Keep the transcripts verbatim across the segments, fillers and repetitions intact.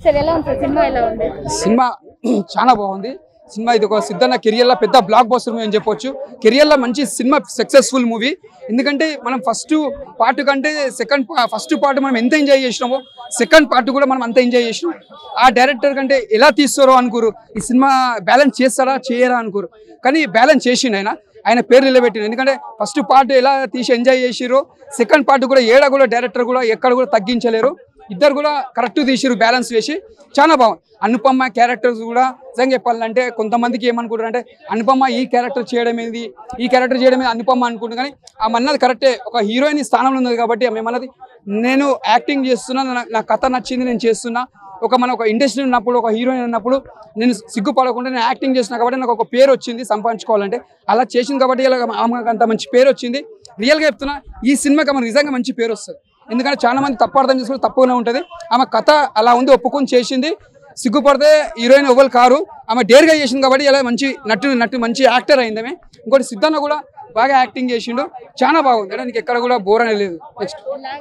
Cinema చాలా బాగుంది. Cinema ఇది ఒక సిద్ధన్న కెరియర్లో పెద్ద బ్లాక్ బస్టర్ మూవీ అని చెప్పొచ్చు. కెరియర్లో మంచి సినిమా, సక్సెస్ఫుల్ మూవీ. ఎందుకంటే మనం ఫస్ట్ పార్ట్ కంటే సెకండ్ ఫస్ట్ పార్ట్ మనం ఎంత ఎంజాయ్ చేసినామో సెకండ్ పార్ట్ కూడా మనం అంత ఎంజాయ్ చేసినాం. ఆ డైరెక్టర్ కంటే ఎలా తీస్తారో అనుకోరు, ఈ సినిమా బ్యాలెన్స్ చేస్తారా చేయరా అనుకోరు, కానీ బ్యాలెన్స్ చేసిండు ఆయన. ఆయన పేరు నిలబెట్టిండు. ఎందుకంటే ఫస్ట్ పార్ట్ ఎలా తీసి ఎంజాయ్ చేసిరో సెకండ్ పార్ట్ కూడా ఏడా కూడా డైరెక్టర్ కూడా ఎక్కడ కూడా తగ్గించలేరు. ఇద్దరు కూడా కరెక్ట్ తీసిరు, బ్యాలెన్స్ చేసి చాలా బాగుంది. అనుపమ క్యారెక్టర్స్ కూడా నిజంగా చెప్పాలంటే కొంతమందికి ఏమనుకుంటారు అంటే అనుపమ ఈ క్యారెక్టర్ చేయడం ఏది, ఈ క్యారెక్టర్ చేయడం ఏది అనుపమ అనుకుంటారు. కానీ ఆమె అన్నది కరెక్టే, ఒక హీరోయిన్ స్థానంలో ఉన్నది కాబట్టి ఆమె అన్నది నేను యాక్టింగ్ చేస్తున్నా, నా కథ నచ్చింది నేను చేస్తున్నా. ఒక మన ఒక ఇండస్ట్రీ ఉన్నప్పుడు, ఒక హీరోయిన్ ఉన్నప్పుడు నేను సిగ్గుపడకుండా నేను యాక్టింగ్ చేస్తున్నా కాబట్టి నాకు ఒక పేరు వచ్చింది సంపాదించుకోవాలంటే. అలా చేసింది కాబట్టి ఇలా ఆమెకు అంత మంచి పేరు వచ్చింది. రియల్గా చెప్తున్నా, ఈ సినిమాకి ఆమె నిజంగా మంచి పేరు వస్తుంది. ఎందుకంటే చాలా మంది తప్పు అర్థం చేసుకుని తప్పుగానే ఉంటుంది. ఆమె కథ అలా ఉంది, ఒప్పుకొని చేసింది. సిగ్గుపడితే హీరోయిన్ ఎవ్వరు కారు, ఆమె డేర్గా చేసింది కాబట్టి ఇలా మంచి నటు నటు మంచి యాక్టర్ అయింది ఆమె. ఇంకోటి సిద్ధన్న కూడా బాగా యాక్టింగ్ చేసిండు, చాలా బాగుంది. అంటే నీకు ఎక్కడ కూడా బోర్ అనేది లేదు. నెక్స్ట్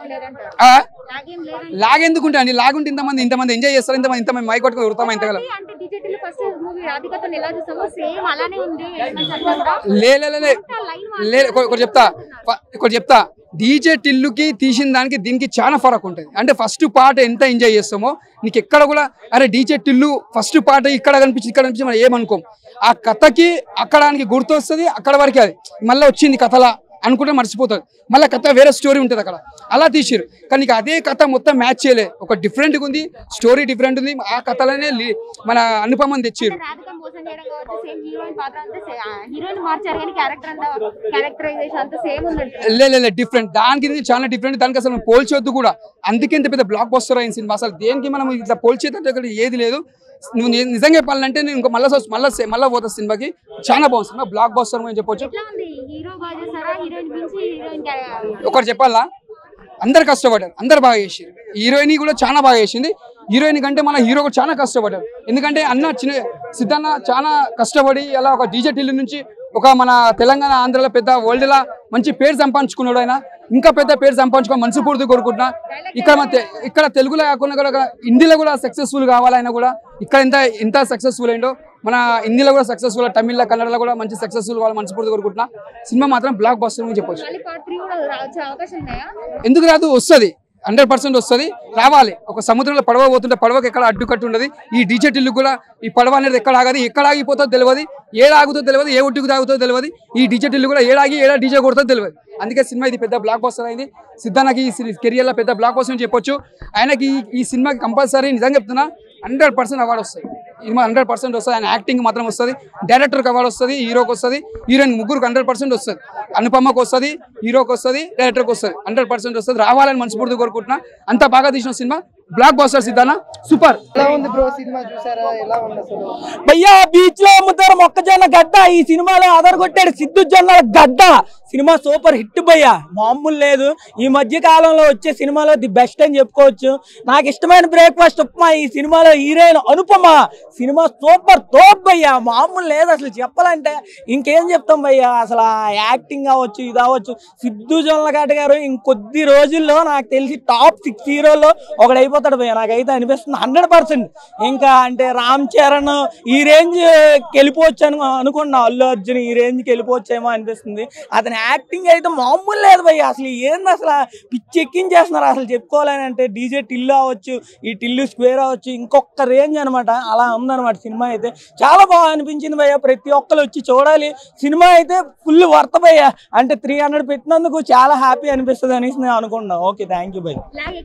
లాగ్ ఎందుకుంటా అండి, లాగ్ ఉంటే ఇంతమంది ఇంతమంది ఎంజాయ్ చేస్తారు, ఇంతమంది ఇంతమంది మై కొట్టుకుని ఉడతామా ఇంతగల. లేదు ఒకటి చెప్తా ఒకటి చెప్తా డీజే టిల్లుకి తీసిన దానికి దీనికి చాలా ఫరక్ ఉంటుంది. అంటే ఫస్ట్ పార్ట్ ఎంత ఎంజాయ్ చేస్తామో నీకు ఎక్కడ కూడా అరే డీజే టిల్లు ఫస్ట్ పార్ట్ ఇక్కడ కనిపించి ఇక్కడ కనిపించి మనం ఏమనుకోం. ఆ కథకి అక్కడానికి గుర్తు వస్తుంది, అక్కడ వరకే అది మళ్ళీ వచ్చింది కథలా అనుకుంటే మర్చిపోతుంది. మళ్ళీ కథ వేరే స్టోరీ ఉంటుంది అక్కడ, అలా తీసిరు. కానీ అదే కథ మొత్తం మ్యాచ్ చేయలే, ఒక డిఫరెంట్గా ఉంది, స్టోరీ డిఫరెంట్ ఉంది. ఆ కథలోనే మన అనుపమని తెచ్చిరు. లేదు డిఫరెంట్, దానికి చాలా డిఫరెంట్, దానికి అసలు పోల్చొద్దు కూడా. అందుకే ఇంత పెద్ద బ్లాక్ బస్టర్ అయిన సినిమా. అసలు దేనికి మనం ఇట్లా పోల్చేది ఏది లేదు. నువ్వు నిజంగా చెప్పాలంటే నేను ఇంకా మళ్ళీ మళ్ళీ మళ్ళీ పోతా సినిమాకి. చాలా బాగుంది సినిమా, బ్లాక్ బస్టర్ అని చెప్పొచ్చు. ఒకటి చెప్పాలా, అందరు కష్టపడ్డారు, అందరు బాగా చేసారు. హీరోయిన్ కూడా చాలా బాగా చేసింది. హీరోయిన్ కంటే మన హీరో కూడా చాలా కష్టపడ్డారు. ఎందుకంటే అన్న చిన్న సిద్ధన్న చాలా కష్టపడి అలా ఒక డీజే టిల్లు నుంచి ఒక మన తెలంగాణ ఆంధ్రలో పెద్ద వరల్డ్లా మంచి పేరు సంపాదించుకున్నాడు. ఆయన ఇంకా పెద్ద పేరు సంపాదించుకో మనస్ఫూర్తి కోరుకుంటున్నా. ఇక్కడ మన ఇక్కడ తెలుగులో కాకుండా కూడా హిందీలో కూడా సక్సెస్ఫుల్ కావాలి. ఆయన కూడా ఇక్కడ ఎంత ఎంత సక్సెస్ఫుల్ అయిందో మన హిందీలో కూడా సక్సెస్ఫుల్, తమిళ్లో కన్నడలో కూడా మంచి సక్సెస్ఫుల్ కావాలి మనస్ఫూర్తి కోరుకుంటున్నా. సినిమా మాత్రం బ్లాక్ బస్టర్ అని చెప్పొచ్చు. ఎందుకు రాదు, వస్తుంది, హండ్రెడ్ పర్సెంట్ వస్తుంది, రావాలి. ఒక సముద్రంలో పడవ పోతుంటే పడవకి ఎక్కడ అడ్డుకట్టు ఉండదు. ఈ డీజే టిల్లు కూడా ఈ పడవ అనేది ఎక్కడ ఆగదు, ఎక్కడ ఆగిపోతుందో తెలియదు, ఏడా ఆగుతుందో తెలియదు, ఏ ఒట్టుకు తాగుతుందో తెలియదు. ఈ డీజే టిల్లు కూడా ఏడాగి ఏడా డీజే కొడుతుందో తెలియదు. అందుకే సినిమా ఇది పెద్ద బ్లాక్ బస్టర్ అయింది. సిద్ధన్నకి ఈ కెరియర్లో పెద్ద బ్లాక్ బస్టర్ అని చెప్పొచ్చు. ఆయనకి ఈ సినిమాకి కంపల్సరీ నిజంగా చెప్తున్నా హండ్రెడ్ పర్సెంట్ అవార్డు వస్తుంది. ఇది హండ్రెడ్ పర్సెంట్ వస్తుంది. ఆయన యాక్టింగ్ మాత్రం వస్తుంది, డైరెక్టర్కి అవార్డు వస్తుంది, హీరోకి వస్తుంది, హీరోయిన్ ముగ్గురికి హండ్రెడ్ పర్సెంట్ వస్తుంది. అనుపమకు వస్తుంది, హీరోకి వస్తుంది, డైరెక్టర్కి వస్తుంది, హండ్రెడ్ పర్సెంట్ వస్తుంది. రావాలని మనస్ఫూర్తి కోరుకుంటున్నా. అంత బాగా తీసిన సినిమా బ్లాక్ బస్టర్ సిద్ధాన సూపర్. భయ్యా బీచ్ లో అమ్ముతారు మొక్కజొన్న గడ్డ, ఈ సినిమాలో అదరగొట్టాడు సిద్ధు జొన్నల గడ్డ. సినిమా సూపర్ హిట్ భయ్యా, మామూలు లేదు. ఈ మధ్య కాలంలో వచ్చే సినిమాలో ది బెస్ట్ అని చెప్పుకోవచ్చు. నాకు ఇష్టమైన బ్రేక్ఫాస్ట్ ఉప్మా, ఈ సినిమాలో హీరోయిన్ అనుపమ. సినిమా సూపర్ తోప్ భయ్యా, మామూలు లేదు అసలు. చెప్పాలంటే ఇంకేం చెప్తాం భయ్యా, అసలు యాక్టింగ్ అవ్వచ్చు, ఇది అవ్వచ్చు. సిద్ధు జొన్నల గడ్డ గారు ఇంకొద్ది రోజుల్లో నాకు తెలిసి టాప్ సిక్స్ హీరోలో ఒకడైపోతాడు భయ్యా, నాకైతే అనిపిస్తుంది హండ్రెడ్ పర్సెంట్. ఇంకా అంటే రామ్ చరణ్ ఈ రేంజ్ వెళ్ళిపోవచ్చు అని అనుకున్నా, అల్లు అర్జున్ ఈ రేంజ్కి వెళ్ళిపోవచ్చేమో అనిపిస్తుంది. అతని యాక్టింగ్ అయితే మామూలు లేదు భయ్యా. అసలు ఏంది అసలు పిచ్చి ఎక్కించేస్తున్నారు అసలు. చెప్పుకోవాలని అంటే డీజే టిల్లు అవ్వచ్చు, ఈ టిల్లు స్క్వేర్ అవ్వచ్చు, ఇంకొక రేంజ్ అనమాట. అలా ఉందన్నమాట సినిమా అయితే. చాలా బాగా అనిపించింది భయ్యా, ప్రతి ఒక్కరు వచ్చి చూడాలి. సినిమా అయితే ఫుల్ వర్త్ భయ్యా. అంటే త్రీ హండ్రెడ్ పెట్టినందుకు చాలా హ్యాపీ అనిపిస్తుంది అనేసి నేను అనుకున్నా. ఓకే థ్యాంక్ యూ భయ్యా.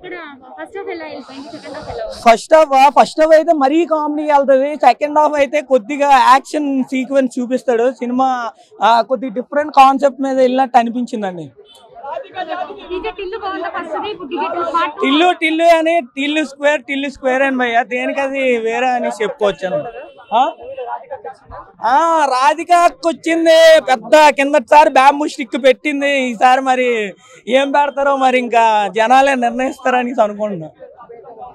ఫస్ట్ హాఫ్ ఫస్ట్ హాఫ్ అయితే మరీ కామెడీ వెళ్తుంది. సెకండ్ హాఫ్ అయితే కొద్దిగా యాక్షన్ సీక్వెన్స్ చూపిస్తాడు. సినిమా కొద్దిగా డిఫరెంట్ కాన్సెప్ట్ మీద వెళ్ళినట్టు అనిపించిందండి. టిల్లు టిల్లు అని టిల్లు స్క్వేర్ టిల్లు స్క్వేర్ అని భయ్యా, దేనికి అది వేరే అని చెప్పుకోవచ్చు. రాధికకు వచ్చింది పెద్ద, కిందసారి బ్యాంబూ స్టిక్ పెట్టింది, ఈసారి మరి ఏం పెడతారో మరి ఇంకా జనాలే నిర్ణయిస్తారని అనుకుంటున్నా.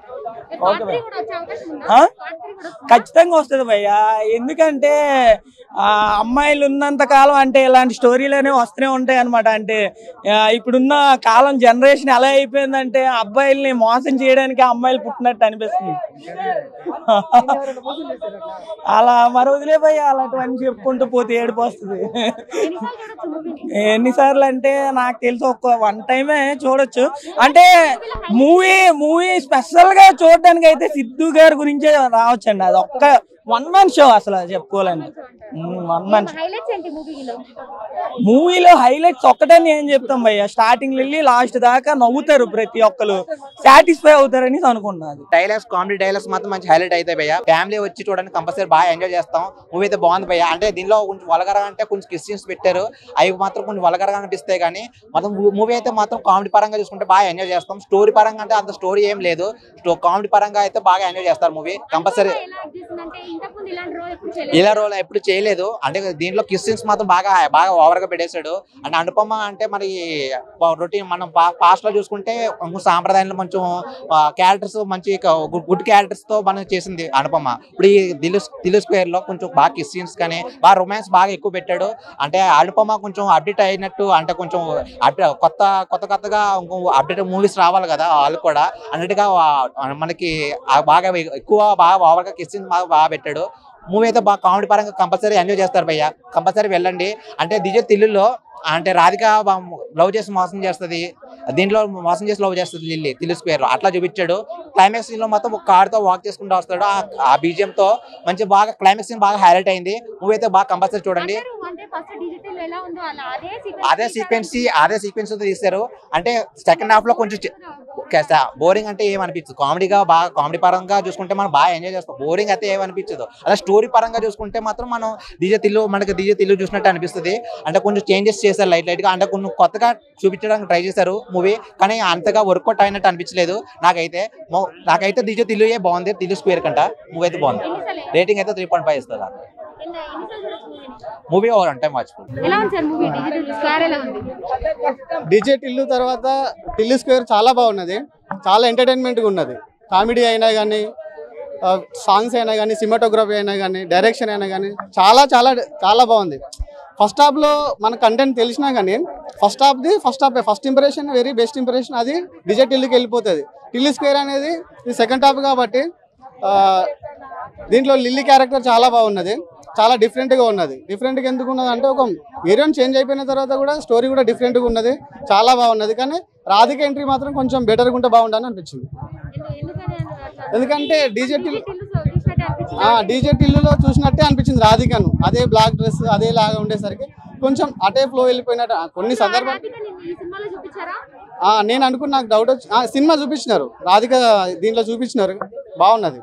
ఖచ్చితంగా వస్తుంది భయ్యా. ఎందుకంటే ఆ అమ్మాయిలు ఉన్నంత కాలం అంటే ఇలాంటి స్టోరీలోనే వస్తూనే ఉంటాయి అనమాట. అంటే ఇప్పుడున్న కాలం జనరేషన్ ఎలా అయిపోయిందంటే అబ్బాయిల్ని మోసం చేయడానికి అమ్మాయిలు పుట్టినట్టు అనిపిస్తుంది. అలా మరి వదిలేపోయి అలాంటివన్నీ చెప్పుకుంటూ పోతే ఏడుపు వస్తుంది. ఎన్నిసార్లు అంటే నాకు తెలిసి ఒక వన్ టైమే చూడొచ్చు. అంటే మూవీ మూవీ స్పెషల్ గా చూడడానికి అయితే సిద్ధు గారి గురించే రావచ్చండి. అది ఒక్క వన్ మ్యాన్ షో అసలు చెప్పుకోవాలండి. వన్ మ్యాన్ మూవీలో హైలైట్స్ ఒక్కటని ఏం చెప్తాం భయ్య, స్టార్టింగ్ వెళ్ళి లాస్ట్ దాకా నవ్వుతారు, ప్రతి ఒక్కరు సాటిస్ఫై అవుతారని అనుకుంటున్నాను. డైలాగ్స్ కామెడీ డైలాగ్స్ మాత్రం మంచి హైలైట్ అయితే భయ్య. ఫ్యామిలీ వచ్చి చూడడానికి కంపల్సరీ బాగా ఎంజాయ్ చేస్తాం. మూవీ అయితే బాగుంది భయ్య. అంటే దీనిలో కొంచెం వల్గరగా అంటే కొంచెం కిస్ సీన్స్ పెట్టారు, అవి మాత్రం కొంచెం వల్గరగా అనిపిస్తాయి. కానీ మొత్తం మూవీ అయితే మాత్రం కామెడీ పరంగా చూసుకుంటే బాగా ఎంజాయ్ చేస్తాం. స్టోరీ పరంగా అంటే అంత స్టోరీ ఏం లేదు, కామెడీ పరంగా అయితే బాగా ఎంజాయ్ చేస్తారు మూవీ కంపల్సరీ. ఇలా రోల్ ఎప్పుడు చేయలేదు. అంటే దీంట్లో కిస్ సీన్స్ మాత్రం బాగా బాగా ఓవర్ గా పెట్టేశాడు. అంటే అనుపమ అంటే మరి రొటీన్ మనం పాస్ట్ లో చూసుకుంటే సాంప్రదాయంలో కొంచెం క్యారెక్టర్స్ మంచి గుడ్ క్యారెక్టర్స్ తో మనం చేసింది అనుపమ. ఇప్పుడు ఈ దిల్ దిల్ స్క్వేర్ లో కొంచెం బాగా కిస్ సీన్స్ కానీ బాగా రొమాన్స్ బాగా ఎక్కువ పెట్టాడు. అంటే అనుపమ కొంచెం అప్డేట్ అయినట్టు, అంటే కొంచెం కొత్త కొత్త కొత్తగా అప్డేట్ మూవీస్ రావాలి కదా వాళ్ళు కూడా అన్నట్టుగా మనకి బాగా ఎక్కువ బాగా ఓవర్ గా కిస్ సీన్స్ బాగా బాగా పెట్టాడు. మూవీ అయితే బాగా కామెడీ పరంగా కంపల్సరీ ఎంజాయ్ చేస్తారు భయ్య, కంపల్సరీ వెళ్ళండి. అంటే దిజే తిల్లులో అంటే రాధిక లవ్ చేసి మోసం చేస్తుంది, దీంట్లో మోసం చేసి లవ్ చేస్తుంది లిల్లీ తిల్లు స్క్వేర్ లో, అట్లా చూపించాడు. క్లైమాక్స్ సీన్ లో మొత్తం ఒక కార్ తో వాక్ చేసుకుంటూ వస్తాడు. ఆ బీజిఎం తో మంచి బాగా క్లైమాక్స్ సీన్ బాగా హైలైట్ అయింది. మూవీ అయితే బాగా కంపల్సరీ చూడండి. అదే సీక్వెన్స్ అదే సీక్వెన్స్ తీశారు. అంటే సెకండ్ హాఫ్ లో కొంచెం బోరింగ్ అంటే ఏమనిపించదు. కామెడీగా బాగా కామెడీ పరంగా చూసుకుంటే మనం బాగా ఎంజాయ్ చేస్తాం. బోరింగ్ అయితే ఏమనిపించదు. అలా స్టోరీ పరంగా చూసుకుంటే మాత్రం మనం డీజే తిల్లు మనకి డీజే తిల్లు చూసినట్టు అనిపిస్తుంది. అంటే కొంచెం చేంజెస్ చేశారు లైట్ లైట్ గా, అంటే కొన్ని కొత్తగా చూపించడానికి ట్రై చేశారు మూవీ, కానీ అంతగా వర్కౌట్ అయినట్టు అనిపించలేదు నాకైతే. నాకైతే డీజే తిల్లుయే బాగుంది, తిల్లు స్క్వేర్ కంట మూవీ అయితే బాగుంది. రేటింగ్ అయితే త్రీ పాయింట్ ఫైవ్ ఇస్తుందా మూవీ ఓవర్ అంటే మర్చిపోయింది. డీజే టిల్లు తర్వాత టిల్లు స్క్వేర్ చాలా బాగున్నది, చాలా ఎంటర్టైన్మెంట్గా ఉన్నది. కామెడీ అయినా కానీ, సాంగ్స్ అయినా కానీ, సినిమాటోగ్రఫీ అయినా కానీ, డైరెక్షన్ అయినా కానీ చాలా చాలా చాలా బాగుంది. ఫస్ట్ హాఫ్లో మన కంటెంట్ తెలిసినా కానీ ఫస్ట్ హాఫ్ది first half first impression very best impression అది డీజే టిల్లుకి వెళ్ళిపోతుంది. టిల్లు స్క్వేర్ అనేది ఇది సెకండ్ హాఫ్ కాబట్టి దీంట్లో లిల్లీ క్యారెక్టర్ చాలా బాగున్నది, చాలా డిఫరెంట్గా ఉన్నది. డిఫరెంట్గా ఎందుకు ఉన్నది అంటే ఒక హీరోయిన్ చేంజ్ అయిపోయిన తర్వాత కూడా స్టోరీ కూడా డిఫరెంట్గా ఉన్నది, చాలా బాగున్నది. కానీ రాధిక ఎంట్రీ మాత్రం కొంచెం బెటర్గా ఉంటే బాగుంటుందని అనిపించింది. ఎందుకంటే డీజే టిల్లు డీజే టిల్లులో చూసినట్టే అనిపించింది రాధికను. అదే బ్లాక్ డ్రెస్ అదే లాగా ఉండేసరికి కొంచెం అటే ఫ్లో వెళ్ళిపోయినట్టు కొన్ని సందర్భాలు నేను అనుకున్న నాకు డౌట్ వచ్చి సినిమా చూపించినారు, రాధిక దీంట్లో చూపించినారు, బాగున్నది.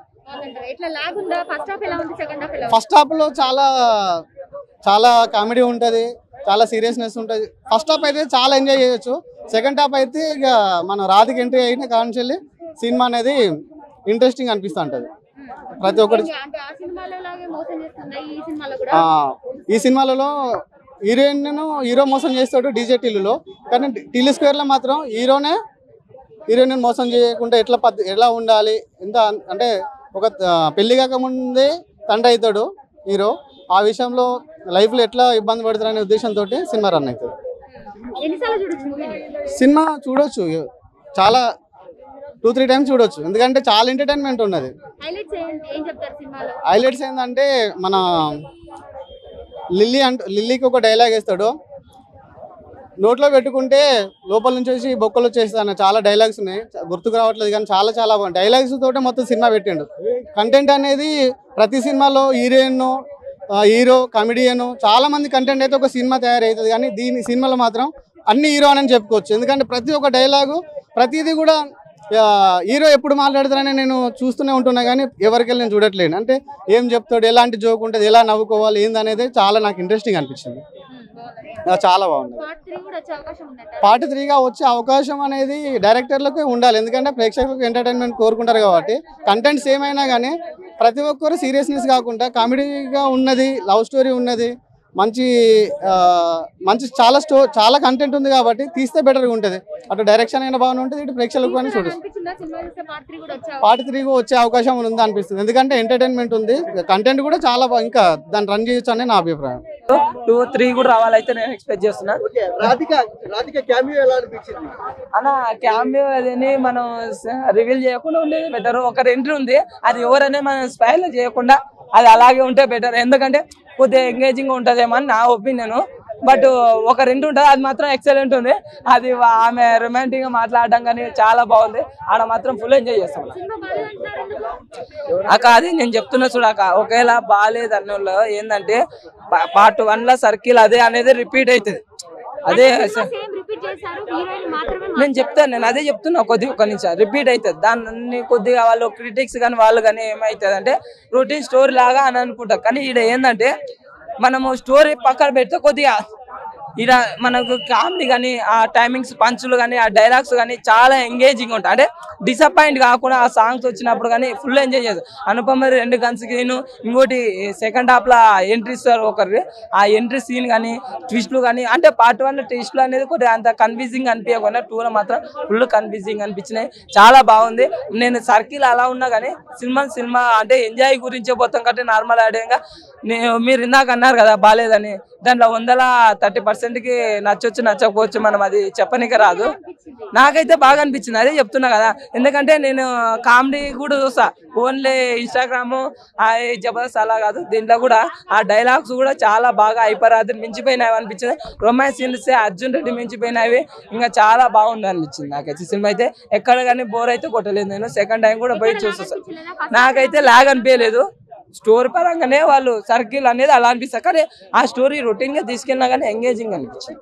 ఫస్ట్ హాఫ్ లో చాలా చాలా కామెడీ ఉంటుంది, చాలా సీరియస్నెస్ ఉంటుంది. ఫస్ట్ హాఫ్ అయితే చాలా ఎంజాయ్ చేయొచ్చు. సెకండ్ హాఫ్ అయితే ఇక మన రాధిక ఎంట్రీ అయిన కాన్చెల్లి సినిమా అనేది ఇంట్రెస్టింగ్ అనిపిస్తూ ఉంటుంది ప్రతి ఒక్కటి. ఈ సినిమాలలో హీరోయిన్ హీరో మోసం చేస్తాడు డీజే టిల్లులో, కానీ టిల్లు స్క్వేర్ లో మాత్రం హీరోనే హీరోయిన్ మోసం చేయకుండా ఎట్లా పద్ధతి ఎలా ఉండాలి, ఎంత అంటే ఒక పెళ్లి కాకముందే తండ్రి అవుతాడు హీరో, ఆ విషయంలో లైఫ్ లో ఎట్లా ఇబ్బంది పడతారనే ఉద్దేశంతో సినిమా రన్ అవుతుంది. సినిమా చూడొచ్చు, చాలా టూ త్రీ టైమ్స్ చూడొచ్చు, ఎందుకంటే చాలా ఎంటర్టైన్మెంట్ ఉన్నది. హైలైట్స్ ఏంటంటే మన లిల్లీ అంటే లిల్లీకి ఒక డైలాగ్ వేస్తాడు, నోట్లో పెట్టుకుంటే లోపల నుంచి వచ్చి బొక్కలు వచ్చేస్తాను. చాలా డైలాగ్స్ ఉన్నాయి, గుర్తుకు రావట్లేదు కానీ చాలా చాలా బాగుంది. డైలాగ్స్ తోటే మొత్తం సినిమా పెట్టిండు. కంటెంట్ అనేది ప్రతి సినిమాలో హీరోయిన్ హీరో కమెడియన్ చాలా మంది కంటెంట్ అయితే ఒక సినిమా తయారవుతుంది, కానీ దీని సినిమాలో మాత్రం అన్ని హీరో అని చెప్పుకోవచ్చు. ఎందుకంటే ప్రతి ఒక్క డైలాగు ప్రతిదీ కూడా హీరో ఎప్పుడు మాట్లాడతారని నేను చూస్తూనే ఉంటున్నా, కానీ ఎవరికెళ్ళి నేను చూడట్లేను. అంటే ఏం చెప్తాడు, ఎలాంటి జోక్ ఉంటుంది, ఎలా నవ్వుకోవాలి ఏందనేది చాలా నాకు ఇంట్రెస్టింగ్ అనిపించింది. చాలా బాగుంది. పార్ట్ త్రీగా వచ్చే అవకాశం అనేది డైరెక్టర్లకు ఉండాలి, ఎందుకంటే ప్రేక్షకులకు ఎంటర్టైన్మెంట్ కోరుకుంటారు కాబట్టి. కంటెంట్స్ ఏమైనా కానీ ప్రతి ఒక్కరు సీరియస్నెస్ కాకుండా కామెడీగా ఉన్నది, లవ్ స్టోరీ ఉన్నది, మంచి ఆ, మంచి చాలా స్టో చాలా కంటెంట్ ఉంది కాబట్టి తీస్తే బెటర్గా ఉంటుంది. అటు డైరెక్షన్ అయినా బాగానే ఉంటుంది, ఇటు ప్రేక్షకులకు కానీ చూడొచ్చు. పార్ట్ త్రీ వచ్చే అవకాశం ఉంది అనిపిస్తుంది, ఎందుకంటే ఎంటర్టైన్మెంట్ ఉంది, కంటెంట్ కూడా చాలా బా- ఇంకా దాన్ని రన్ చేయొచ్చు అని నా అభిప్రాయం. టూ త్రీ కూడా రావాలైతే నేను ఎక్స్పెక్ట్ చేస్తున్నా. రాధిక రాధిక క్యామియో ఎలా అనిపించింది? అన్న క్యామియో అదని మనం రివీల్ చేయకుండా ఉండేది బెటర్. ఒక ఎంట్రీ ఉంది, అది ఎవరనే మనం స్పైల్ చేయకుండా అది అలాగే ఉంటే బెటర్, ఎందుకంటే కొద్దిగా ఎంగేజింగ్ ఉంటుందేమో అని నా ఒపీనియన్. బట్ ఒక రెండు ఉంటుంది, అది మాత్రం ఎక్సలెంట్ ఉంది. అది ఆమె రొమాంటిక్ గా మాట్లాడడం కానీ చాలా బాగుంది, ఆడ మాత్రం ఫుల్ ఎంజాయ్ చేస్తాం అక్క. అది నేను చెప్తున్నా చూడక, ఒకవేళ బాగాలేదు అన్న వాళ్ళు ఏంటంటే పార్ట్ వన్ లో సర్కిల్ అదే అనేది రిపీట్ అవుతుంది. అదే నేను చెప్తాను, నేను అదే చెప్తున్నా, కొద్దిగా ఒక నిమిషం రిపీట్ అవుతుంది. దాన్ని కొద్దిగా వాళ్ళు క్రిటిక్స్ కానీ వాళ్ళు కానీ ఏమవుతుంది అంటే రొటీన్ స్టోరీ లాగా అని అనుకుంటారు. కానీ ఈడ ఏంటంటే మనము స్టోరీ పక్కన పెడితే కొద్దిగా ఈడ మనకు కామెడీ కానీ ఆ టైమింగ్స్ పంచులు కానీ ఆ డైలాగ్స్ కానీ చాలా ఎంగేజింగ్ ఉంటాయి. అంటే డిసప్పాయింట్ కాకుండా ఆ సాంగ్స్ వచ్చినప్పుడు కానీ ఫుల్ ఎంజాయ్ చేస్తారు. అనుపమ రెండు గన్స్కి ఇంకోటి సెకండ్ హాఫ్ లో ఎంట్రీ ఇస్తారు ఒకరి, ఆ ఎంట్రీ సీన్ కానీ ట్విస్ట్లు కానీ, అంటే పార్ట్ వన్ ట్విస్ట్లు అనేది కొద్దిగా అంత కన్ఫ్యూజింగ్ అనిపించకుండా టూ లో మాత్రం ఫుల్ కన్ఫ్యూజింగ్ అనిపించినాయి. చాలా బాగుంది. నేను సర్కిల్ అలా ఉన్నా కానీ సినిమా సినిమా అంటే ఎంజాయ్ గురించే పోతాం కాబట్టి నార్మల్ ఆడియంగా. నేను మీరు ఇందాక అన్నారు కదా బాగాలేదని, దాంట్లో వందల థర్టీ పర్సెంట్ కి నచ్చొచ్చు నచ్చకపోవచ్చు, మనం అది చెప్పనిక రాదు. నాకైతే బాగా అనిపించింది, అదే చెప్తున్నా కదా. ఎందుకంటే నేను కామెడీ కూడా చూస్తా, ఓన్లీ ఇన్స్టాగ్రామ్ జబర్దస్త్ అలా కాదు, దీంట్లో కూడా ఆ డైలాగ్స్ కూడా చాలా బాగా హైపరాత్రి మించిపోయినవి అనిపించింది. రొమాన్స్ సీన్స్ అర్జున్ రెడ్డి మించిపోయినవి, ఇంకా చాలా బాగుంది అనిపించింది నాకైతే. సినిమా అయితే ఎక్కడ కానీ బోర్ అయితే కొట్టలేదు. నేను సెకండ్ టైం కూడా పోయి చూస్తాను, నాకైతే లాగ్ అనిపించలేదు. స్టోరీ పరంగానే వాళ్ళు సర్కిల్ అనేది అలా అనిపిస్తారు, కానీ ఆ స్టోరీ రొటీన్ గా తీసుకెళ్ళినా కానీ ఎంగేజింగ్ అనిపించింది.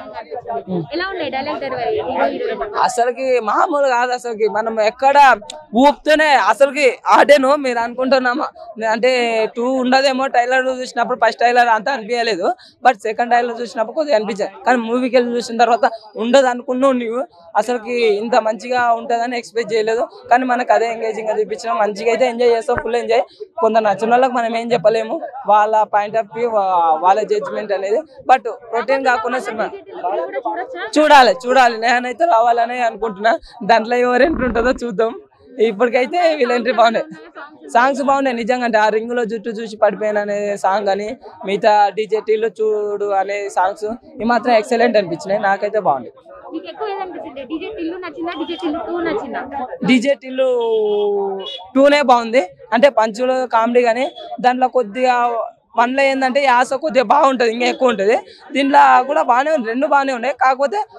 అసలుకి మామూలు కాదు, అసలుకి మనం ఎక్కడ ఊపుతూనే అసలుకి ఆడేను. మీరు అనుకుంటున్నామా అంటే టూ ఉండదేమో, ట్రైలర్ చూసినప్పుడు ఫస్ట్ ట్రైలర్ అంతా అనిపించలేదు, బట్ సెకండ్ ట్రైలర్ చూసినప్పుడు కొద్దిగా అనిపించాయి. కానీ మూవీకి వెళ్ళి చూసిన తర్వాత ఉండదు అనుకున్నావు నువ్వు, అసలుకి ఇంత మంచిగా ఉంటుందని ఎక్స్పెక్ట్ చేయలేదు. కానీ మనకు అదే ఎంగేజింగ్ గా చూపించడం, మంచిగా అయితే ఎంజాయ్ చేస్తాం, ఫుల్ ఎంజాయ్. కొంత నచ్చిన వాళ్ళకి మనం ఏం చెప్పలేము, వాళ్ళ పాయింట్ ఆఫ్ వ్యూ వాళ్ళ జడ్జిమెంట్ అనేది. బట్ రొటీన్ కాకుండా సినిమా చూడాలి చూడాలి నేనైతే రావాలని అనుకుంటున్నా. దాంట్లో ఎవరు ఎంట్రీ ఉంటుందో చూద్దాం. ఇప్పటికైతే వీళ్ళ ఎంట్రీ బాగున్నాయి, సాంగ్స్ బాగున్నాయి నిజంగా. అంటే ఆ రింగులో జుట్టు చూసి పడిపోయిన అనే సాంగ్ అని, మిగతా డీజే టీలో చూడు అనే సాంగ్స్ ఈ మాత్రం ఎక్సలెంట్ అనిపించినాయి, నాకైతే బాగుంది. డీజే టిల్లు టూనే బాగుంది, అంటే పంచులు కామెడీ కానీ దాంట్లో కొద్దిగా వన్లో ఏంటంటే యాస కొద్దిగా బాగుంటుంది, ఇంకా ఎక్కువ ఉంటుంది. దీంట్లో కూడా బాగానే ఉంది, రెండు బాగానే ఉన్నాయి. కాకపోతే